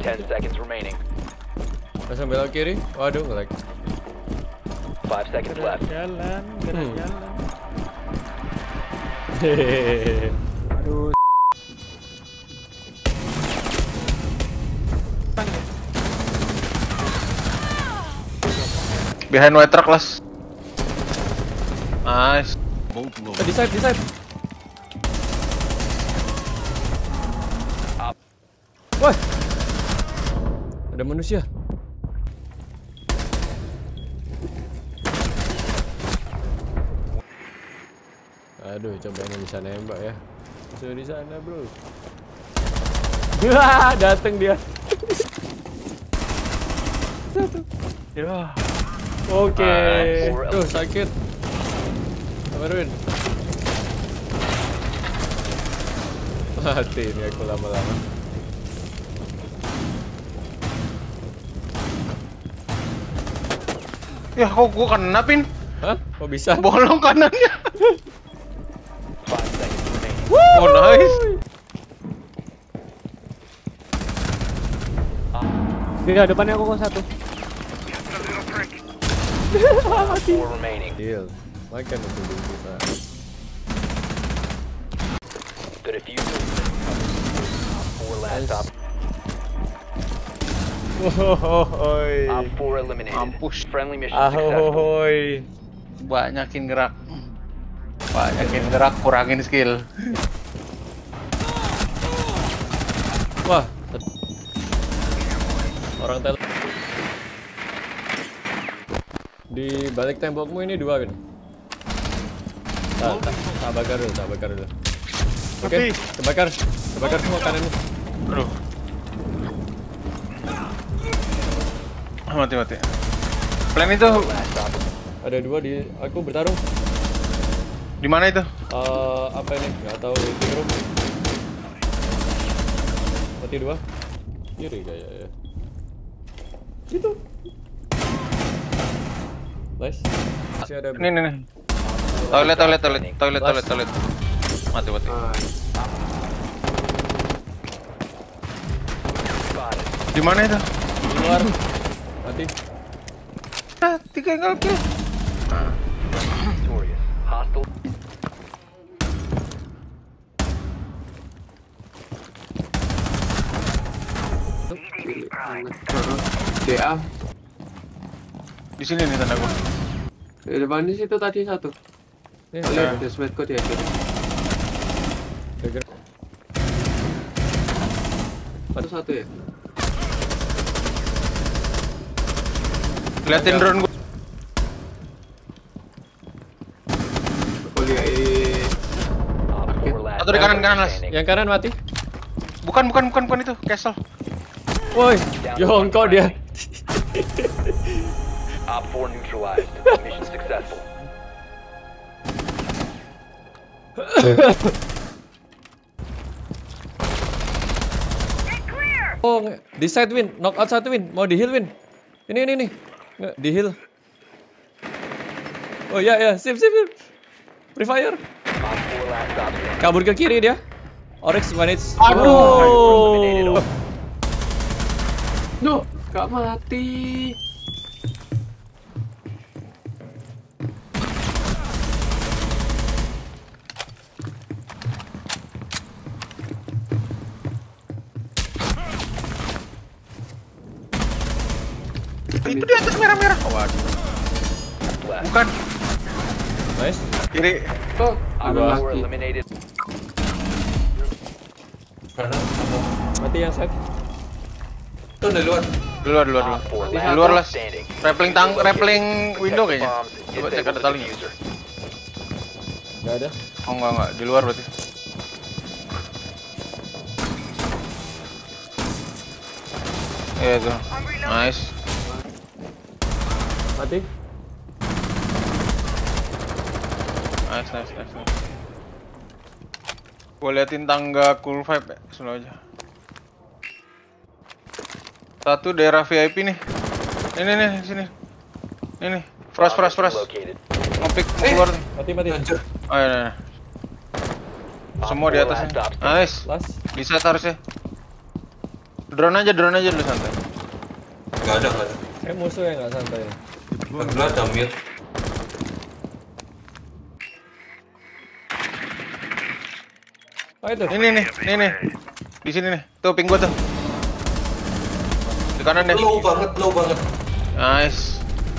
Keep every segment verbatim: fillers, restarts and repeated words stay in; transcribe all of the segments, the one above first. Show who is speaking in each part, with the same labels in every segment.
Speaker 1: ten seconds remaining.
Speaker 2: Langsung belok kiri. Waduh, nge-lag.
Speaker 1: five seconds
Speaker 3: Gerak
Speaker 1: left.
Speaker 3: jalan, gerak
Speaker 2: Hmm.
Speaker 3: jalan.
Speaker 2: Hehehe.
Speaker 3: Aduh.
Speaker 4: Behind white truck, Las. Nice.
Speaker 2: Eh, di side, di side. Wah. Ada manusia. Aduh, cobain yang bisa nembak ya. Masih di sana, bro. Wah, dateng dia.
Speaker 4: Ya.
Speaker 2: Oke.
Speaker 1: Ah,
Speaker 2: Tuh, sakit. Kemarin. Mati ini aku lama-lama.
Speaker 4: Ya, kok gua kena, Pin?
Speaker 2: Hah? Kok bisa?
Speaker 4: Bolong kanannya.
Speaker 1: Five seconds remaining.
Speaker 4: Oh, nice.
Speaker 3: Dia depannya aku kok satu.
Speaker 1: Four remaining.
Speaker 2: Deal. Makan itu dulu kita.
Speaker 1: The diffuser. Four last op.
Speaker 2: Wohohoy.
Speaker 1: Op four eliminated.
Speaker 4: Mampus.
Speaker 1: Friendly mission successful.
Speaker 2: Ahohoy.
Speaker 4: Banyakin gerak. Banyakin gerak, kurangin skill.
Speaker 2: Wah. Orang tel. Di balik tembokmu ini dua kan? Tak, tak, tak bakar dulu, tak bakar dulu. Oke, okay, kebakar, kebakar semua kananmu.
Speaker 4: Aduh. Mati mati. Plan itu
Speaker 1: Last op.
Speaker 2: Ada dua di aku bertarung.
Speaker 4: di mana itu?
Speaker 2: Eh, apa ini? Gak tahu itu bro. Mati dua. Kiri kayaknya. Itu. Nice. Masih ada.
Speaker 4: Ini nih nih. Toilet toilet toilet toilet toilet toilet. Mati mati.
Speaker 1: Spotted.
Speaker 4: Di mana itu?
Speaker 2: Di luar. Mati.
Speaker 4: Ah, tiga kaki.
Speaker 1: Victorious. Hostile.
Speaker 5: D A
Speaker 4: Di sini nih tanda gua.
Speaker 5: di depan di situ tadi satu.
Speaker 2: Ini
Speaker 5: Lihat ada sweat code ya.
Speaker 2: Geger.
Speaker 5: Satu satu ya.
Speaker 4: Liatin drone gua.
Speaker 5: Oh lihat
Speaker 1: Op four last
Speaker 4: Atau di kanan, kanan, Las.
Speaker 1: standing.
Speaker 2: Yang kanan mati.
Speaker 4: Bukan bukan bukan bukan itu, castle.
Speaker 2: Woi, jongkok dia.
Speaker 1: Op four neutralized. Mission successful.
Speaker 2: Oh, nge- di side win, knock out satu win, mau di heal win. Ini ini nih, nggak di heal. Oh ya ya, sip sip sip. Free fire.
Speaker 1: Op four last op standing.
Speaker 2: Kabur ke kiri dia. Oryx manage.
Speaker 1: Eliminated.
Speaker 2: Oh.
Speaker 5: Duh, gak mati.
Speaker 4: Itu di atas merah-merah. Oh, waduh.
Speaker 1: Left.
Speaker 4: Bukan.
Speaker 2: Nice.
Speaker 4: Kiri.
Speaker 5: Oh,
Speaker 1: Op
Speaker 5: ada
Speaker 1: four
Speaker 5: lagi.
Speaker 1: eliminated.
Speaker 2: Mati yang side.
Speaker 5: Itu dari luar.
Speaker 4: Di luar, di luar, di luar.
Speaker 1: Op four
Speaker 4: Di
Speaker 1: last
Speaker 4: luar,
Speaker 1: op
Speaker 4: Las.
Speaker 1: standing.
Speaker 4: Rappling tang, rappling window
Speaker 1: Protect the
Speaker 4: kayaknya.
Speaker 1: bombs.
Speaker 4: Coba cek
Speaker 1: Disable
Speaker 4: ada
Speaker 1: the
Speaker 4: talinya.
Speaker 1: diffuser.
Speaker 2: Gak ada.
Speaker 4: Oh enggak enggak, di luar berarti. Iya tuh. Nice.
Speaker 2: Mati.
Speaker 4: Nice, nice, nice, nice. Gua liatin tangga cool vibe ya, slow aja. Satu daerah V I P nih. Ini nih, sini. Ini nih. Frost, frost, frost.
Speaker 1: Located.
Speaker 4: Ngepick keluar nih.
Speaker 2: Mati mati.
Speaker 4: Oh iya, iya. Semua di atas nih. Nice.
Speaker 2: Last.
Speaker 4: Bisa harusnya. Drone aja, drone aja dulu santai.
Speaker 5: Nggak ada, nggak ada.
Speaker 2: Eh musuh yang nggak santai.
Speaker 5: Nggak ada mute.
Speaker 2: Oh itu.
Speaker 4: Ini nih, ini nih. Di sini nih. Tuh ping gua tuh. Di kanan deh.
Speaker 5: Low banget, low banget.
Speaker 4: Nice.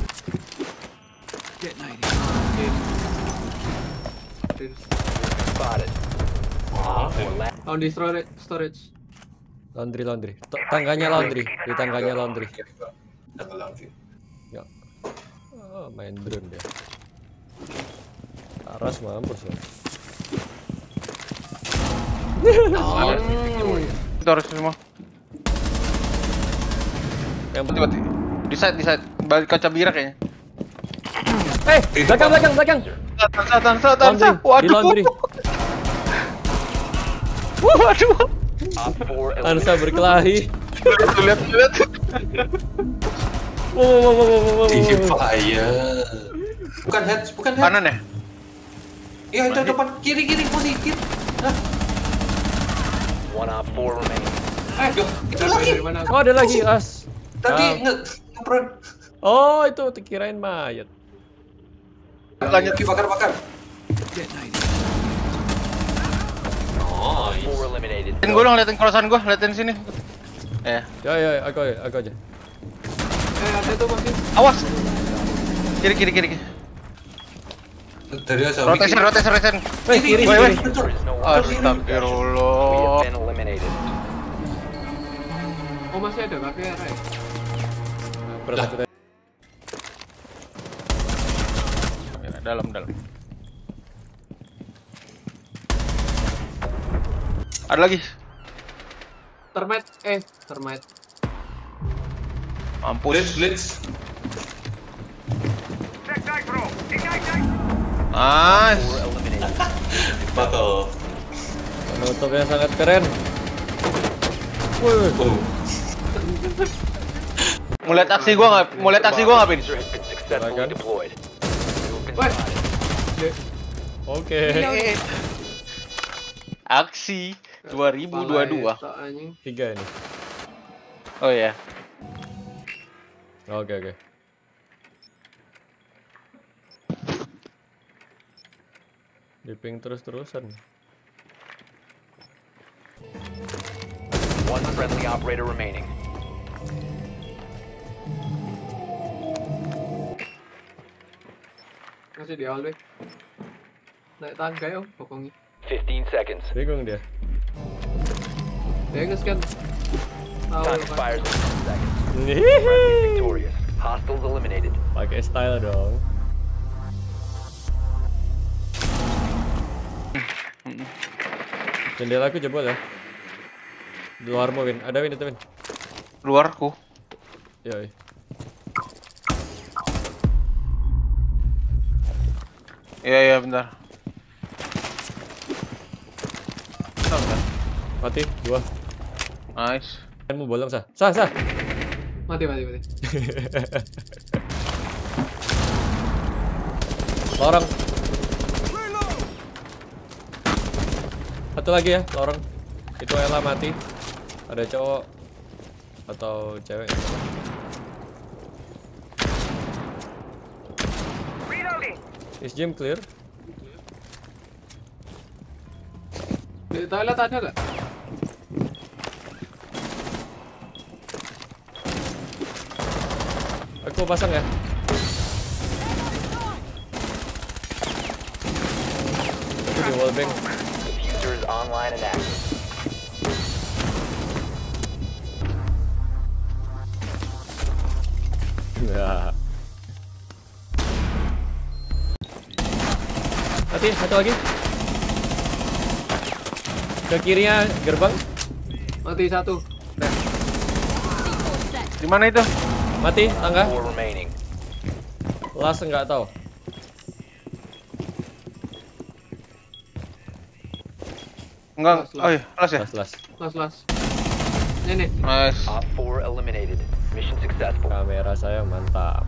Speaker 1: Spotted.
Speaker 5: Wah,
Speaker 1: Four last.
Speaker 5: oh di storage, storage.
Speaker 2: Laundry laundry. T- Tangganya laundry. Di tangganya laundry.
Speaker 5: Tanggal laundry.
Speaker 2: Ya. Oh, main drone dia. Aras mampus ya.
Speaker 4: Itu harus semua.
Speaker 2: Yang
Speaker 4: Mati mati. Di side, di side. Balik kaca biru kayaknya.
Speaker 2: Eh, belakang belakang belakang.
Speaker 4: Tansa, tansa, tansa.
Speaker 2: Laundry. Di
Speaker 4: Waduh.
Speaker 2: laundry.
Speaker 4: Waduh.
Speaker 1: Op four
Speaker 2: Tansa
Speaker 1: eliminated.
Speaker 2: berkelahi.
Speaker 4: Tuh, lihat, lihat.
Speaker 2: Wow, wow, wow, wow, wow, wow.
Speaker 5: Di fire. Bukan head, bukan head.
Speaker 4: Kanan ya?
Speaker 5: Iya itu depan, kiri kiri posisi kiri. Nah,
Speaker 1: One op four remaining.
Speaker 5: eh, itu lagi.
Speaker 2: Oh, ada lagi as.
Speaker 5: Tadi
Speaker 2: Ah.
Speaker 5: nge ngepron.
Speaker 2: Oh, itu kirain mayat.
Speaker 4: Lanjut.
Speaker 5: Dibakar-bakar.
Speaker 1: Four
Speaker 5: Nice.
Speaker 1: eliminated.
Speaker 4: Liatin gua dong, liatin crossan gua, liatin sini. Ya.
Speaker 2: Ya ya, aku aku aja.
Speaker 5: Eh ada tuh masih.
Speaker 4: Awas. Kiri kiri kiri. kiri.
Speaker 5: Dari asal.
Speaker 4: Rotation, rotation, rotation.
Speaker 2: Weh, kiri
Speaker 4: Woi, woi.
Speaker 2: kiri.
Speaker 1: There is no longer. We
Speaker 4: Astagfirullah.
Speaker 1: have been eliminated.
Speaker 5: Oh masih ada kakek Rai.
Speaker 2: Berat aku tadi.
Speaker 4: Dalam, dalam. Ada lagi.
Speaker 5: Termite, eh termite.
Speaker 4: Mampus.
Speaker 5: Blitz, blitz.
Speaker 4: Nice.
Speaker 1: Four eliminated.
Speaker 5: Bakal.
Speaker 2: Penutupnya sangat keren. Wih,
Speaker 5: Oh.
Speaker 4: Mau lihat aksi gua nggak? Mau lihat aksi gua nggak, Pin?
Speaker 1: Diffuser has been successfully
Speaker 2: Silakan.
Speaker 1: deployed. You have been
Speaker 5: Woi.
Speaker 1: spotted.
Speaker 2: oke.
Speaker 4: Aksi dua ribu dua puluh dua.
Speaker 2: Tiga ini.
Speaker 4: Oh ya.
Speaker 2: Oke oke. Diping terus-terusan.
Speaker 1: One friendly operator remaining.
Speaker 5: Masih di awal deh. Naik tangga ya, pokoknya.
Speaker 1: Fifteen seconds.
Speaker 2: Bingung dia.
Speaker 5: Dia nge-scan. Tahu
Speaker 1: Time
Speaker 5: kan.
Speaker 1: expires in ten seconds. Friendly victorious. Hostiles eliminated.
Speaker 2: Pakai style dong. Jendela aku jebol ya. Di luar mau Win. Ada Win itu Win.
Speaker 4: Luarku.
Speaker 2: Yoi.
Speaker 4: Iya iya bentar. Bentar, bentar.
Speaker 2: Mati dua.
Speaker 4: Nice.
Speaker 2: Kan mau bolong sah. Sah sah.
Speaker 5: Mati, mati, mati.
Speaker 2: Lorong. Satu lagi ya, lorong. Itu Ella mati. Ada cowok atau cewek? Is gym clear?
Speaker 5: Di toilet ada nggak?
Speaker 2: Aku pasang ya. Aku di wallbang.
Speaker 1: Diffuser is online and active.
Speaker 2: Ya. Mati, satu lagi. Ke kirinya gerbang.
Speaker 5: Mati satu.
Speaker 4: Di mana itu?
Speaker 2: Mati, tangga.
Speaker 1: Four remaining.
Speaker 2: Last enggak tahu.
Speaker 4: Enggak.
Speaker 5: Las, las.
Speaker 4: Oh iya, las ya.
Speaker 2: Last last.
Speaker 5: Las, las. Ini nih.
Speaker 4: Nice.
Speaker 1: Op four eliminated. Mission successful.
Speaker 2: Kamera saya mantap.